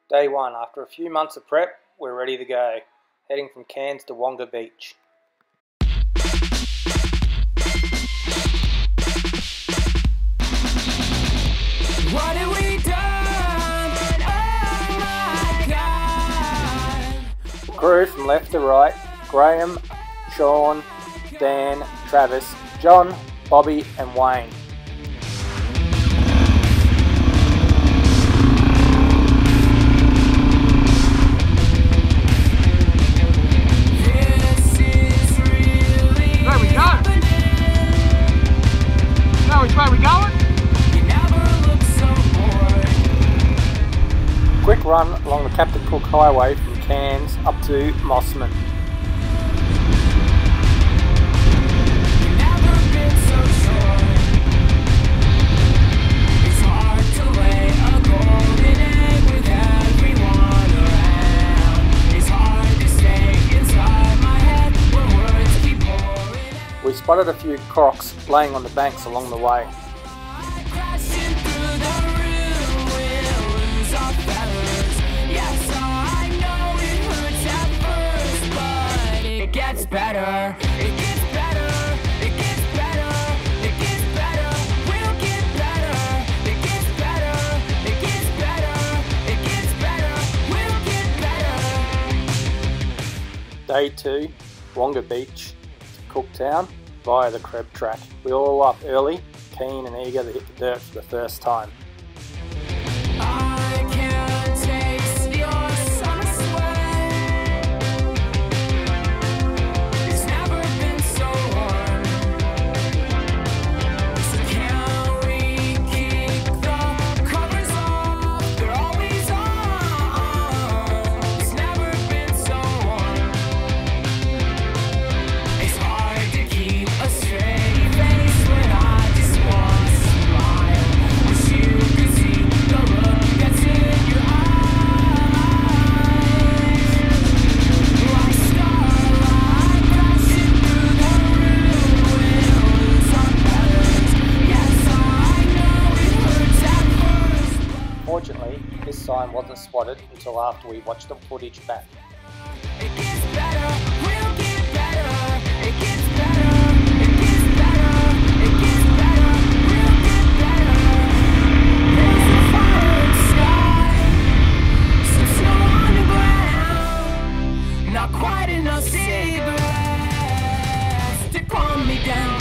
Day 1. After a few months of prep, we're ready to go. Heading from Cairns to Wonga Beach. What have we done? Oh my God. Crew from left to right: Graham, Sean, Dan, Travis, John, Bobby and Wayne. Where we going? No, which way we going? You never look so bored. Quick run along the Captain Cook Highway from Cairns up to Mossman. You've never been so sure. It's hard to lay a golden egg with everyone around. It's hard to stay inside my head when words keep pouring out. We spotted a few crocs laying on the banks along the way. Crashing through the ruins of feathers. Yes, I know it hurts at first, but it gets better. It gets better. It gets better. It gets better. We'll get better. It gets better. It gets better. It gets better. We'll get better. Day 2, Wonga Beach to Cooktown via the Creb track. We all up early, keen and eager to hit the dirt for the first time. I can taste your summer sweat. It's never been so warm. So can we keep the covers off? They're always on. It's never been so warm. It's hard to keep a straight face when I just want to smile. Wish you could see the look that's in your eyes. Like starlight crashing through the ruins of feathers. Yes, I know it hurts at first. Fortunately, this sign wasn't spotted until after we watched the footage back. It gets better, we'll get better. It gets better, it gets better, it gets better, we'll get better. There's a fire in the sky, some snow on the ground. Not quite enough cigarettes to calm me down.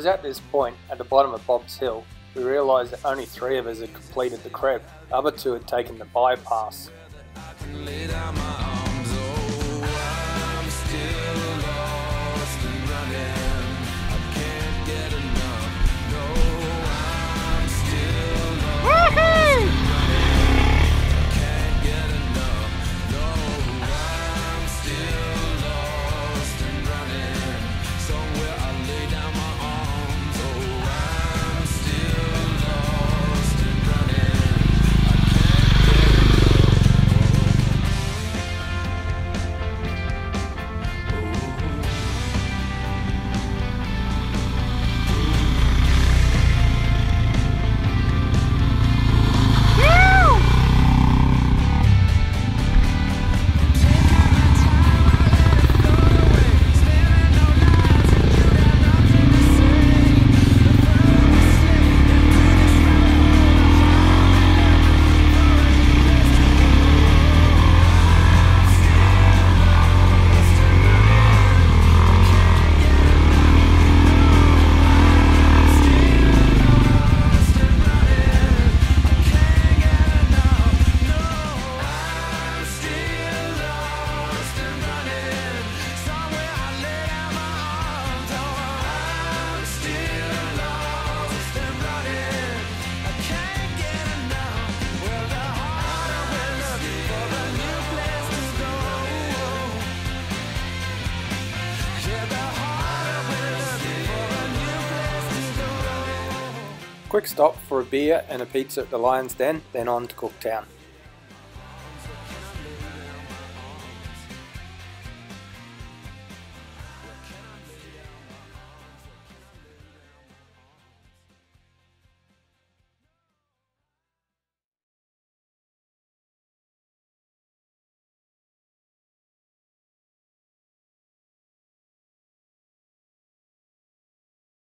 was at this point, at the bottom of Bob's Hill, we realised that only 3 of us had completed the creb. The other 2 had taken the bypass. Quick stop for a beer and a pizza at the Lion's Den, then on to Cooktown.